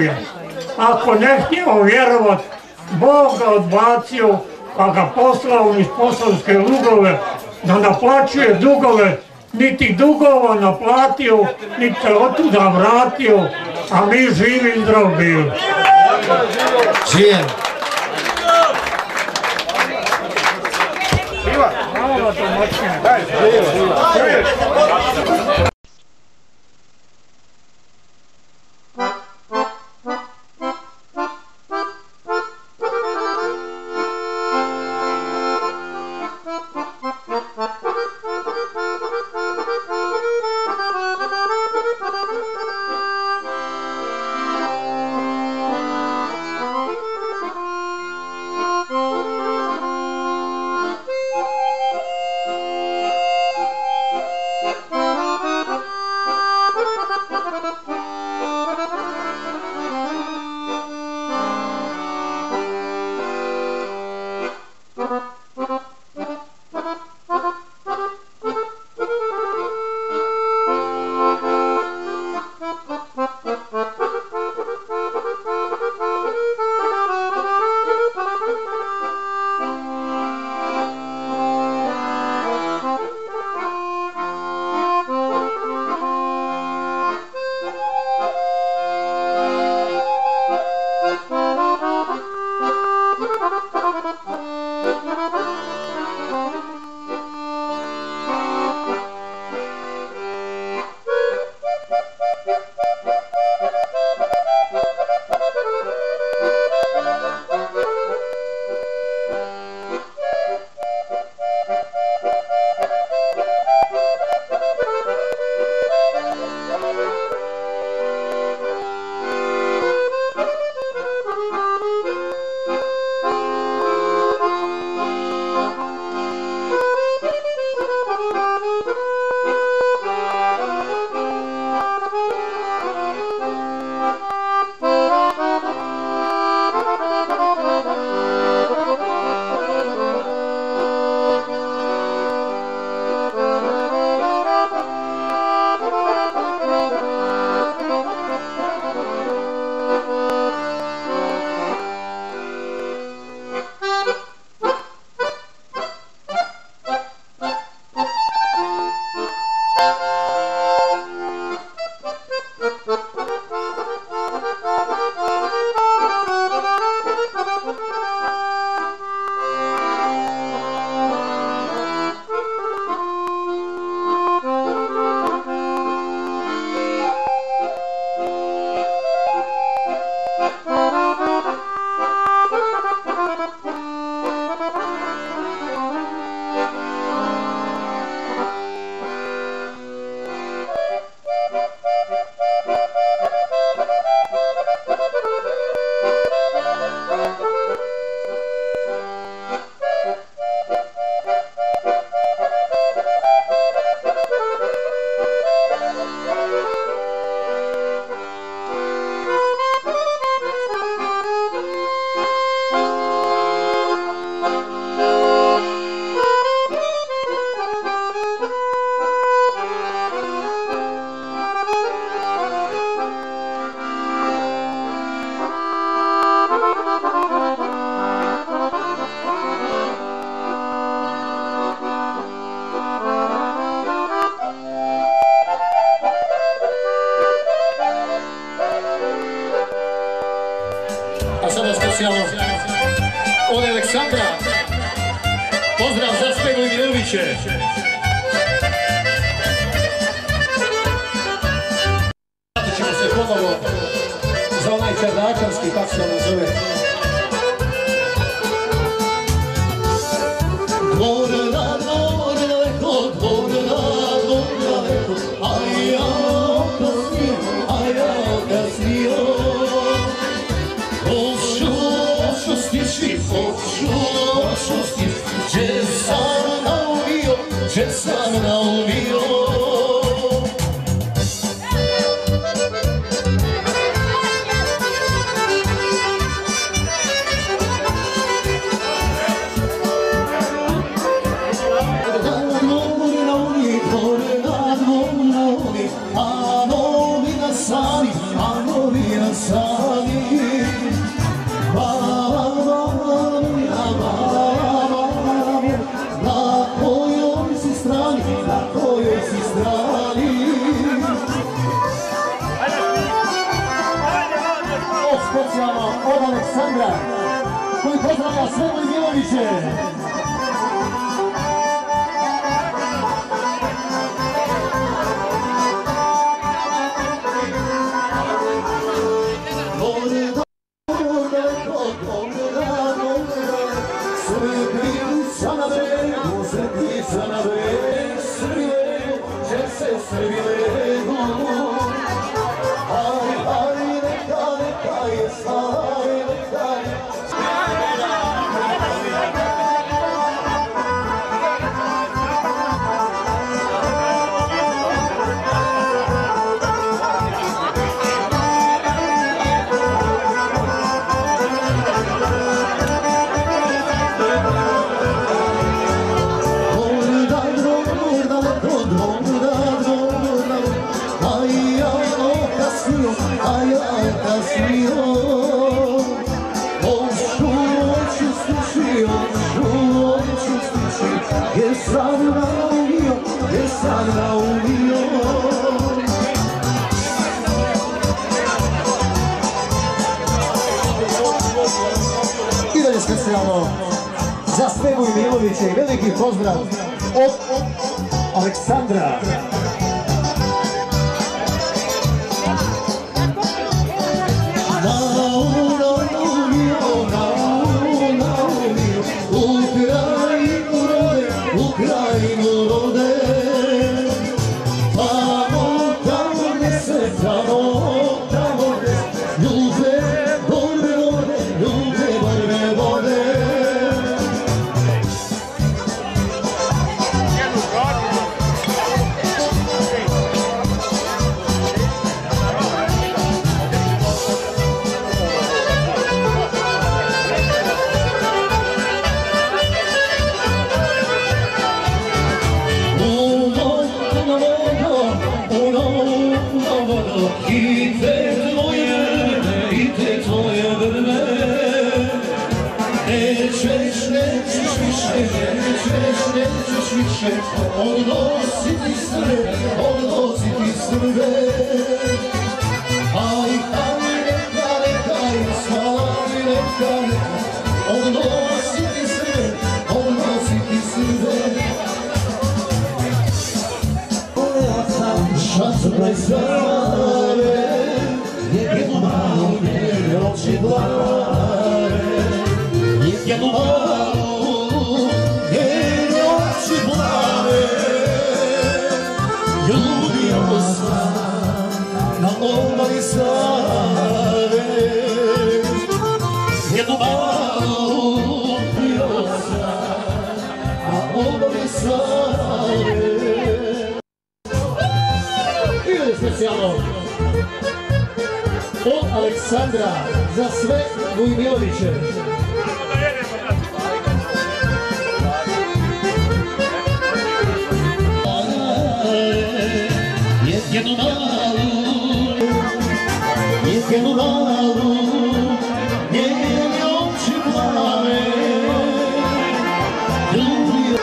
dobio. Ako ne htio vjerovat, Bog ga odbacio, pa ga poslao iz Posavske Lugove da naplaćuje dugove. Niti dugova naplatio, niti se otuda vratio, a mi živi i zdrav bili. Žijem. Malo to moćnije. specijalno od Aleksandra. Pozdrav za Spegu i Miloviće. Vratit ćemo se ponovo za onaj Čardačanski, kako se ono zove. Dvor daleko, a ja kasnio. Ošusti, gdje sam naumio. A novi na sami, specijalno od Aleksandra, koji pozdravlja sve Vujmiloviće. I dalje specijalno za sve Vujmiloviće i veliki pozdrav od Aleksandra. Odnositi Srbe, aj, neka, slavi neka, odnositi Srbe. Šatraj Save, jednu malu njene oči blare, jednu malu njene oči blare, ljubio sam na obali Save, jednu malu ljubio sam na obali Save. Specijalno od Aleksandra za sve Vujmiloviće. Jednu malu, njene oči plave, ljubio.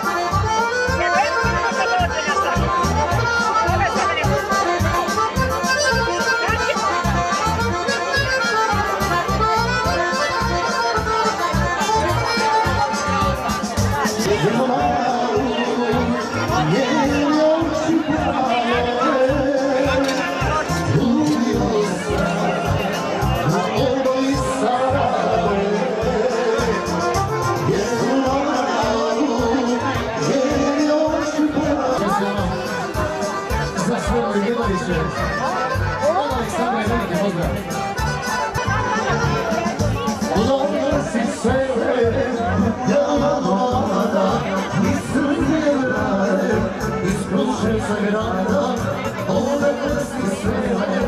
Aleksandra je veliki pozdrav. Donosi sebe, jama mlada, iz Srbije rade, iz Kruševca grada, donosi sebe.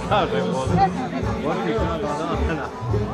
Kaže vodu. Vorki kada dana.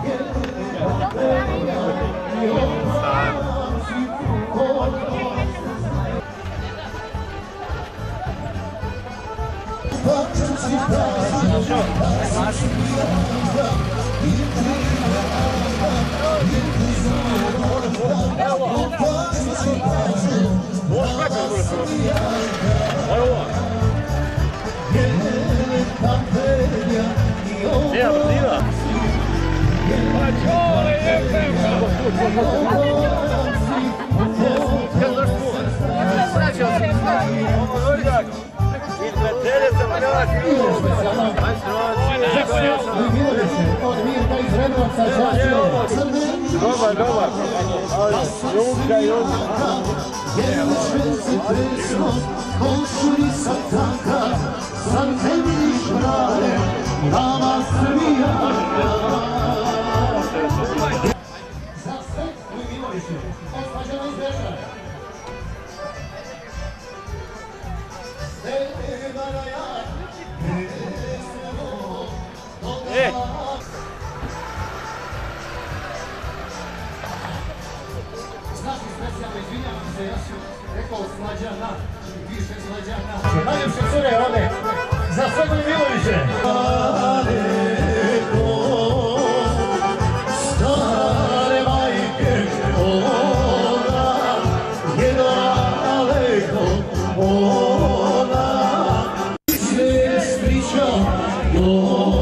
Dobar, dobar. Ljubka, ljubka. Končuli sa tanka, sam tebi šrale, nama Srbija. Za sve koji Miloviću, osvađamo iz Bečara. Znači, specijalno izvinjavam se, ja sam rekao Slađana, više Slađana. Najljepše cure ovdje, za Svetlane Miloviće. Stare majke, ona je daleko, ona se spriča,